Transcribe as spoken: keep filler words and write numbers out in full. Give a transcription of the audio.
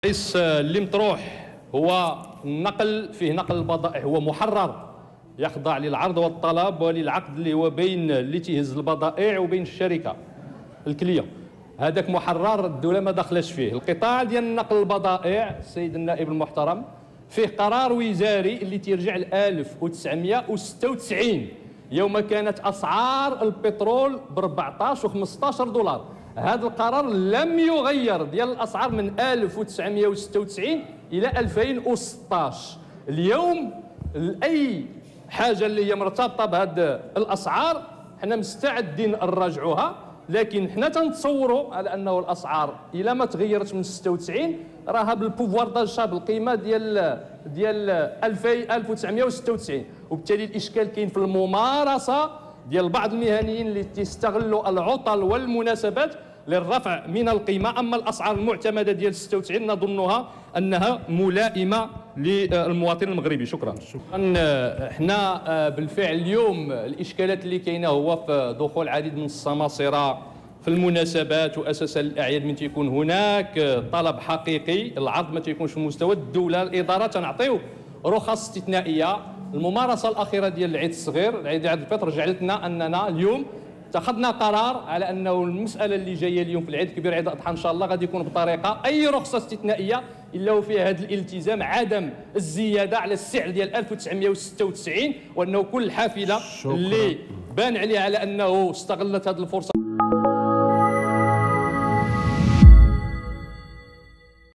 الرئيس اللي مطروح هو النقل، فيه نقل البضائع هو محرر، يخضع للعرض والطلب وللعقد اللي هو بين اللي تيهز البضائع وبين الشركه الكليه. هذاك محرر، الدوله ما دخلش فيه. القطاع ديال نقل البضائع السيد النائب المحترم فيه قرار وزاري اللي تيرجع ل ألف وتسعمائة وستة وتسعين يوم كانت اسعار البترول ب أربعطاش وخمسطاش دولار. هذا القرار لم يغير ديال الاسعار من ألف وتسعمائة وستة وتسعين الى ألفين وستطاش. اليوم اي حاجه اللي هي مرتبطه بهذه الاسعار حنا مستعدين نرجعوها، لكن حنا تنتصوروا على انه الاسعار الى ما تغيرت من ستة وتسعين راها بالبوفوار داجا بالقيمه ديال ديال ألف وتسعمائة وستة وتسعين، وبالتالي الاشكال كاين في الممارسه ديال بعض المهنيين اللي تيستغلوا العطل والمناسبات للرفع من القيمه. اما الاسعار المعتمده ديال ستة وتسعين نظنها انها ملائمه للمواطن المغربي. شكرا. احنا بالفعل اليوم الاشكالات اللي كاينه هو في دخول العديد من السماسره في المناسبات واساسا الاعياد، من تيكون هناك طلب حقيقي العرض ما تيكونش في مستوى الدوله الاداره تنعطيو رخص استثنائيه. الممارسه الاخيره ديال العيد الصغير، العيد عيد الفطر، جعلت لنا اننا اليوم اتخذنا قرار على انه المساله اللي جايه اليوم في العيد الكبير عيد الاضحى ان شاء الله غادي يكون بطريقه اي رخصه استثنائيه الا وفيها هذا الالتزام عدم الزياده على السعر ديال ألف وتسعمائة وستة وتسعين، وانه كل حافله اللي بان عليها على انه استغلت هذه الفرصه